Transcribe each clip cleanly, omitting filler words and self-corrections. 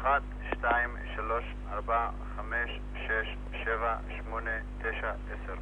1, 2, 3, 4, 5, 6, 7, 8, 9, 10.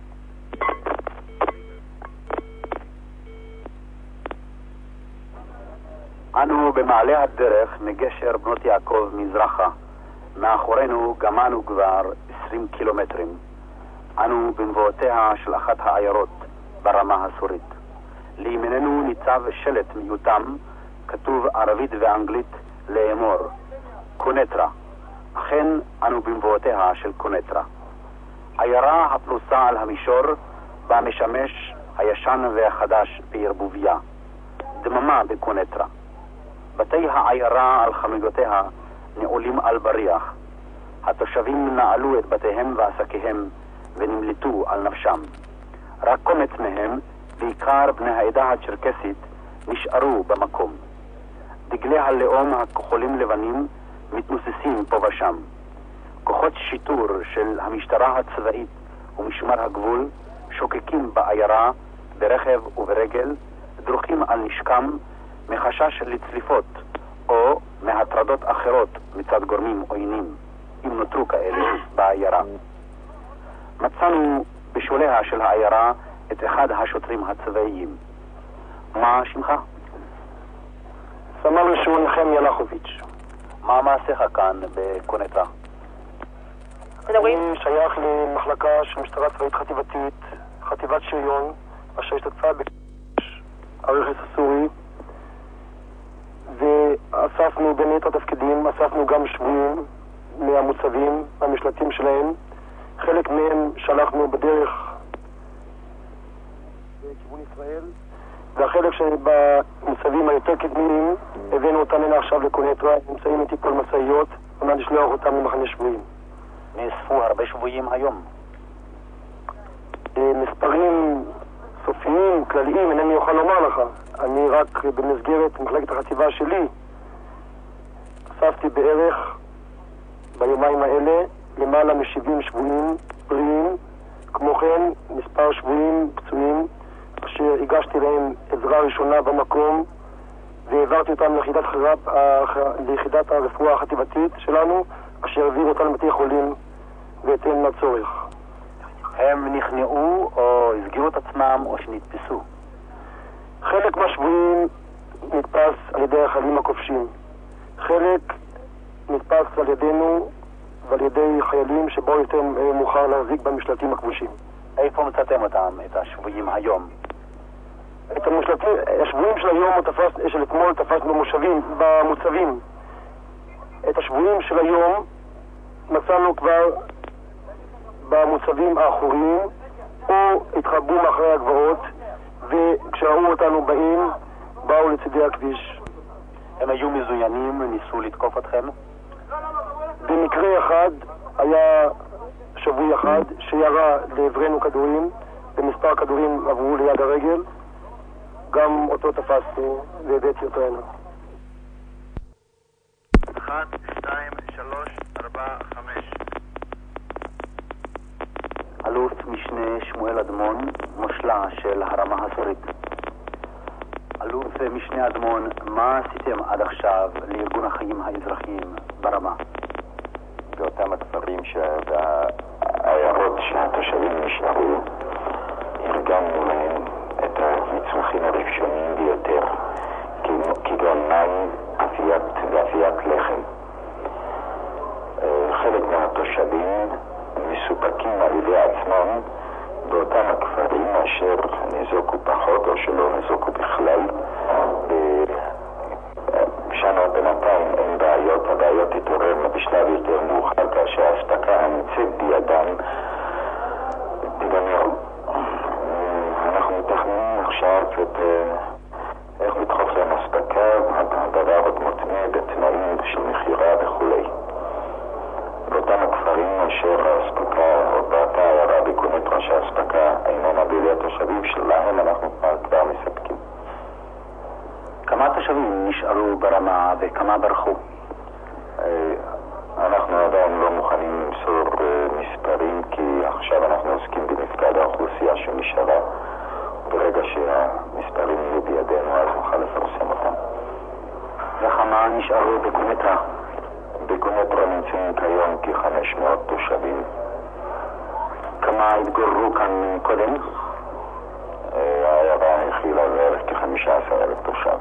אנו במעלה הדרך מגשר בנות יעקב מזרחה. מאחורינו גמנו כבר 20 קילומטרים. אנו במבואותיה של אחת העיירות ברמה הסורית. לימיננו ניצב שלט מיותם, כתוב ערבית ואנגלית לאמור, קונטרה. אכן אנו במבואותיה של קונטרה. עיירה הפרוסה על המישור בה משמש הישן והחדש בערבוביה. דממה בקונטרה. בתי העיירה על חנויותיה נעולים על בריח. התושבים נעלו את בתיהם ועסקיהם ונמלטו על נפשם. רק קומץ מהם, בעיקר בני העדה הצ'רקסית, נשארו במקום. דגלי הלאום הכחולים לבנים מתנוססים פה ושם. כוחות שיטור של המשטרה הצבאית ומשמר הגבול שוקקים בעיירה ברכב וברגל, דרוכים על נשקם מחשש לצליפות או מהטרדות אחרות מצד גורמים עוינים, אם נותרו כאלה בעיירה. מצאנו בשוליה של העיירה את אחד השוטרים הצבאיים. מה שמך? סמל ראשון נחמיה לחוביץ'. מה מעשיך כאן בקונטרה? אני שייך למחלקה של משטרה צבאית חטיבתית, חטיבת שריון, אשר השתתפה בכיבוש הרכס הסורי, ואספנו בין יתר התפקידים, אספנו גם שבויים מהמוצבים, מהמשלטים שלהם. חלק מהם שלחנו בדרך לכיוון ישראל, והחלק שבמוצבים היותר קדמיים הבאנו אותם הנה עכשיו לקונטרה, נמצאים איתי כל מסעיות, ומד לשלוח אותם למחנה שבויים. נאספו הרבה שבויים היום? מספרים סופיים, כלליים, אינני אוכל לומר לך. אני רק במסגרת מחלקת החטיבה שלי אספתי בערך ביומיים האלה למעלה מ-70 שבויים בריאים, כמו כן מספר שבויים פצועים אשר הגשתי להם עזרה ראשונה במקום והעברתי אותם ליחידת הרפואה החטיבתית שלנו, אשר העבירו אותם לבתי חולים בהתאם לצורך. הם נכנעו או הסגירו את עצמם או שנתפסו? חלק מהשבויים נתפס על ידי החיילים הכובשים, חלק נתפס על ידינו ועל ידי חיילים שבאו יותר מאוחר להחזיק במשלטים הכבושים. איפה מצאתם אותם, את השבויים היום? את השבויים של היום, של אתמול תפסנו במוצבים. את השבויים של היום מצאנו כבר במוצבים האחוריים, או התחבאו מאחורי הגבעות, וכשראו אותנו באים, באו לצדי הכביש. הם היו מזוינים, ניסו לתקוף אתכם? במקרה אחד היה שבוי אחד שירה לעברנו כדורים, במספר כדורים עברו ליד הרגל, גם אותו תפסנו והבאתי אותו הנה. 1, 2, 3, 4, 5. אלוף משנה שמואל אדמון, מושלה של הרמה הסורית. אלוף משנה אדמון, מה עשיתם עד עכשיו לארגון החיים האזרחיים ברמה? באותם הכפרים והעיירות שהתושבים נשארו, ארגנו להם את המצרכים הראשונים ביותר, כגון מים ואפיית לחם. חלק מהתושבים מסופקים על ידי עצמם באותם הכפרים אשר נזוקו פחות או שלא נזוקו בכלל. שנה בינתיים אין בעיות, הבעיות התעוררנו בשלב יותר מאוחר כאשר ההספקה הנמצאת בידם תיגמר. אנחנו מתכננים עכשיו איך לדחוף להם הספקה, הדבר עוד מותנה בתנאים של מחירה וכו'. באותם הכפרים אשר ההספקה, או באותה עיירה בקונטרה שההספקה איננה בידי התושבים שלהם, אנחנו כבר מספקים. כמה תושבים נשארו ברמה וכמה ברחו? אנחנו עדיין לא מוכנים למסור מספרים, כי עכשיו אנחנו עוסקים במפקד האוכלוסייה שנשארה. ברגע שהמספרים יהיו בידינו אז נוכל לפרסם אותם. וכמה נשארו בקונטרה? בקונטרה נמצאים כיום כ-500 תושבים. כמה התגוררו כאן קודם? העיירה הכילה בערך כ-15,000 תושב.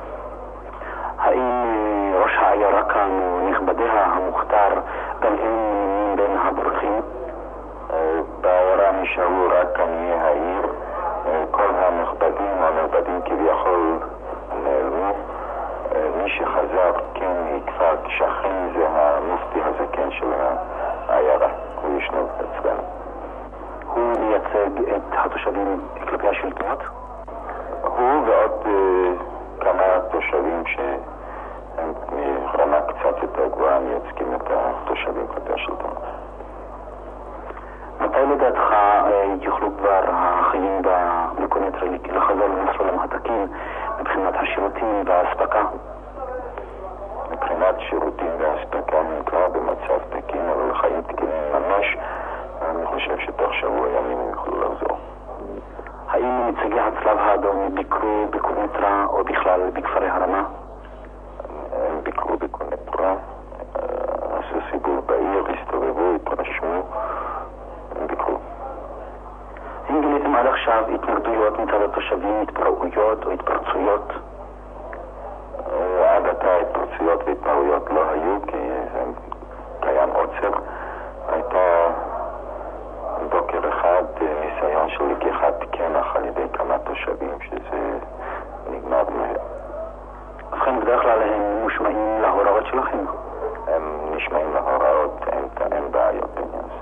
האם ראש העיירה כאן ונכבדיה המוכתר גם הם בין הבורחים? בעיירה נשארו רק עניי העיר. כל הנכבדים הנכבדים כביכול נעלמו. מי שחזר כן מכפר שכן זה המופתי הזקן של העיירה. הוא ישנו אצלנו. הוא מייצג את התושבים כלפי השלטונות? הוא ועוד כמה תושבים שהם מרמה קצת יותר גבוהה מייצגים את התושבים כלפי השלטונות. מתי לדעתך יוכלו כבר החיים בקונטרה לחזור למסלולם התקין מבחינת השירותים והאספקה? מבחינת שירותים והאספקה הם כבר במצב תקין, אבל חיים תקינים ממש. אני חושב שתוך שבוע ימים הם יוכלו לחזור. האם נציגי הצלב האדום ביקרו בקונטרה או בכלל בכפרי הרמה? הם ביקרו בקונטרה, עשו סיבוב בעיר, הסתובבו, התרשמו, הם ביקרו. האם גיליתם עד עכשיו התנגדויות מצד התושבים, התפרעויות או התפרצויות? עד עתה התפרצויות והתפרעויות לא היו, כי קיים עוצר. הייתה בוקר אחד ניסיון של לקיחת קמח על ידי כמה תושבים, שזה נגמר מהר. ובכן, בדרך כלל הם מושמעים להוראות שלכם? הם נשמעים להוראות, אין בעיות בעניין זה.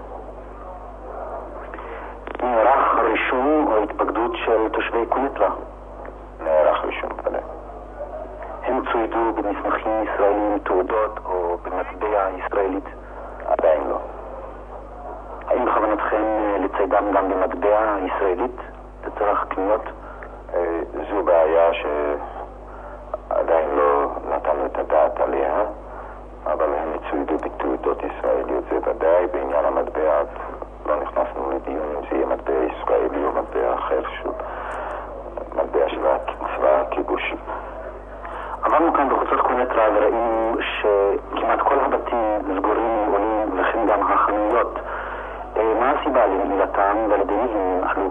נערך רישום או התפקדות של תושבי קונטרה? נערך רישום כזה. הם צוידו במסמכים ישראלים, תעודות או במטבע ישראלית? עדיין לא. האם בכוונתכם לציידם גם במטבע ישראלית לצורך קניות? זו בעיה שעדיין לא נתנו את הדעת עליה, אבל הם צוידו בתעודות ישראליות, זה ודאי. בעניין המטבע לא נכנסנו לדיון אם זה יהיה מטבע ישראלי או מטבע אחר, מטבע של צבא הכיבוש. עברנו כאן בחוצות קונטרה וראינו שכמעט כל הבתים סגורים עולים וכן גם החנויות. מה הסיבה לנעילתם ועל-ידי מי הם עלו?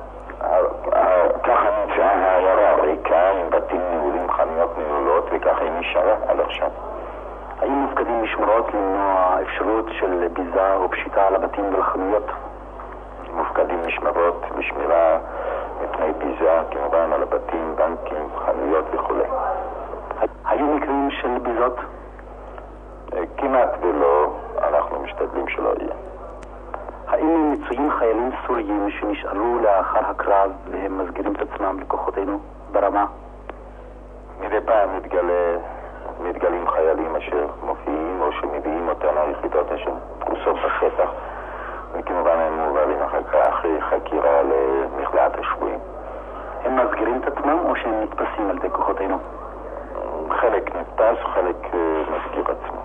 ככה נמצאה העיירה ריקה עם בתים נעולים, חנויות נעולות, וככה היא נשארה עד עכשיו. האם מופקדים משמרות למנוע אפשרות של ביזה או פשיטה על הבתים ולחנויות? מופקדים משמרות לשמירה מפני ביזה, כמובן על הבתים, בנקים, חנויות וכו'. היו מקרים של ביזות? כמעט ולא, אנחנו משתדלים שלא יהיה. האם מצויים חיילים סוריים שנשאלו לאחר הקרב והם מסגירים את עצמם לכוחותינו ברמה? מדי פעם מתגלים חיילים אשר מופיעים או שמביאים אותם היחידות אשר פרוסות בשטח, וכמובן הם מובלים אחר כך חקירה למכלאת השבויים. הם מסגירים את עצמם או שהם נתפסים על ידי כוחותינו? חלק נתפס, חלק מסגיר עצמו.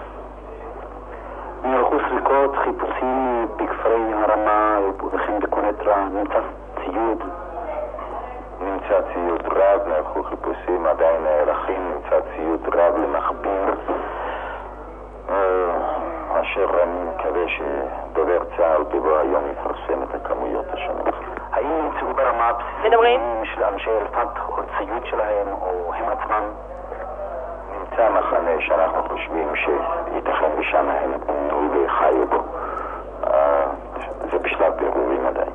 נערכו סריקות, חיפושים בכפרי הרמה וכן בקונטרה, נמצא ציוד? נמצא ציוד רב, נערכו חיפושים, עדיין נערכים, נמצא ציוד רב למכביר, אשר אני מקווה שדובר צה"ל בבוא היום יפרסם את הכמויות השונות. האם נמצאו ברמה בסיסים של אנשי אלפת או ציוד שלהם או הם עצמם? נמצא מחנה שאנחנו חושבים שייתכן ושם הם בנו וחיו בו. זה בשלב בירורים עדיין.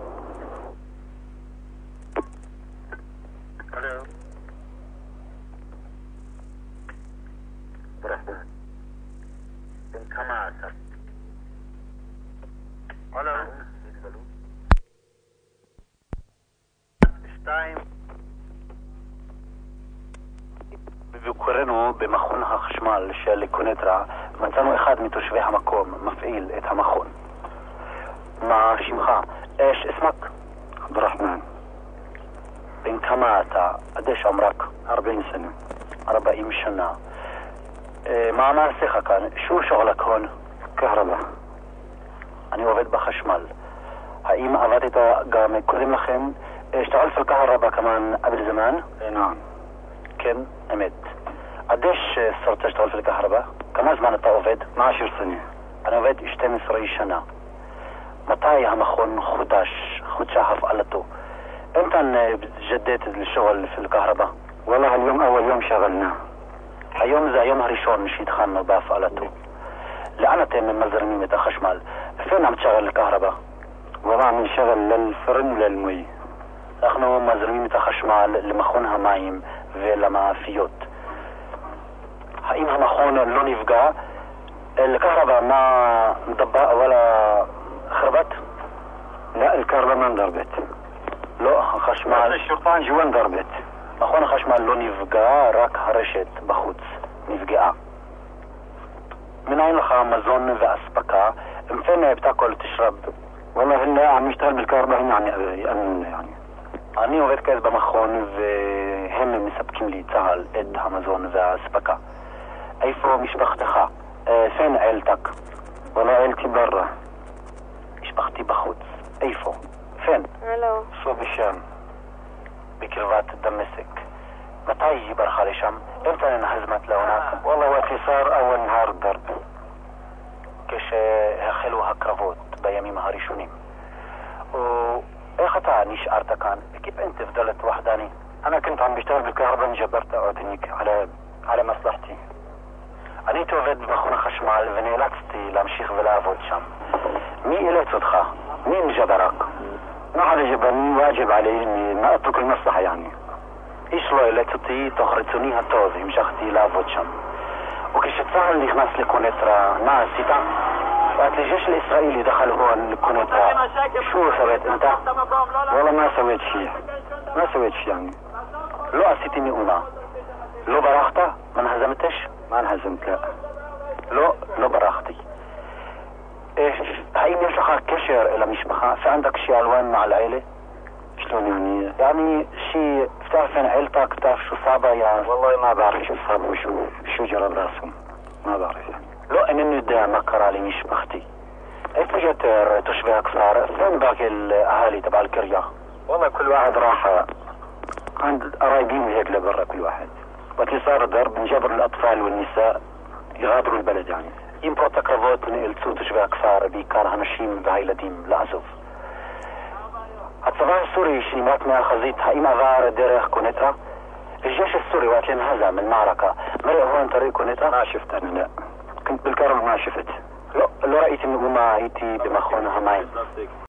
בביקורנו במכון החשמל של קונטרה מצאנו אחד מתושבי המקום מפעיל את המכון. מה שמך? איש اسمك? عبد الرحمن. בן כמה אתה? قديش عمرك? 40 سنة. 40 שנה. מה מעשיך כאן? שו שغلك هون? كهرباء. אני עובד בחשמל. האם עבדת גם קודם לכן? اشتغلت في الكهرباء كمان قبل زمان؟ نعم. כן, אמת. قديش صرت تشتغل في الكهرباء؟ كم زمان انت عובد؟ 12 سنة. انا عובد 12 سنة. متى همخون خدش هفقلته؟ امتى جديت الشغل في الكهرباء؟ والله اليوم أول يوم شغلنا. اليوم زي يوم هريشون مشيت خان بفقلته. لأنا من مزرميمة خشمال. فين عم تشغل الكهرباء؟ والله عم نشغل للفرن وللمي. نحن مزرميمة خشمال لمخونها مايم ولما فيوت. هايمها مخون لون يفقع. الكهرباء ما مضبقة ولا خربت؟ لا الكهرباء ما انضربت. لا خشمال الشرطان جوا انضربت. مخون خشمال لون يفقع راك هرشت بخوت نفقع. من أين لخا مزون وأسبكة؟ من فين بتاكل تشرب؟ والله هلا عم يشتغل بالكهرباء هن يأمنونا يعني. أني وقت كذا بمخون وهم مسبكين لي تهال إد أمازون وأسبكة. أيفو مش بختخا. فين عيلتك؟ والله عيلتي برا. مش بختي بخوت. أيفو فين؟ الو صوب الشام. بكرفات دمسك. متى يجي برخالي شام؟ امتى انهزمت لهناك؟ والله وقت صار أول نهار الضرب. كش خلوها كرافوت بيامي مهاريشونيم. ايه نيش ارتكان كيف انت فضلت وحداني؟ أنا كنت عم بشتغل بالكهرباء انجبرت أقعد هنيك على مصلحتي. أني توفد بمخون خشمال فينيلاكستي لمشيخ فلافوت شام. مي إلي تدخى؟ مين جبرك؟ ما حدا جبرني واجب علي إني ما أترك المصلحة يعني. إيش لو إلي تطي تخرجوني هالتوزي مشاختي لافوت شام. وكيش تفعل اللي خمس لكونترا ناسيتا وقت الجيش الإسرائيلي دخل هو الكونترا شو سويت أنت؟ والله ما سويت شيء. ما سويت شيء يعني. لو أسيتني أمه لو براخته ما انهزمتش؟ ما انهزمت لا. لو براختي. ايش هاي مشخة كشر إلى مشبخة في عندك شيء ألوان مع العيلة؟ شلون يعني؟ يعني شيء بتعرف عن عيلتك بتعرف شو صابة يعني؟ والله ما بعرف شو صاب وشو جرى براسهم. ما بعرف يعني. لو أنني دا مكر علي مشبختي. ايش بجت تشبهك صار؟ فين باقي الأهالي تبع القرية؟ والله كل واحد راح عند قرايبين هيك لبرا كل واحد. وقت صار ضرب انجبر الأطفال والنساء يغادروا البلد يعني. يمبروتا كرافوت نقلتو تشبهك صار بيكار هنشيم بهايلديم لأزوف. الصباح السوري شيمات ما خزيت هايما غار ديريخ كونترا. الجيش السوري وقت انهزم المعركة مرق هون طريق كونترا؟ ما شفت أنا لا. كنت بالكهرباء ما شفت. لو رأيت من قوما هيتي بمخونها ماي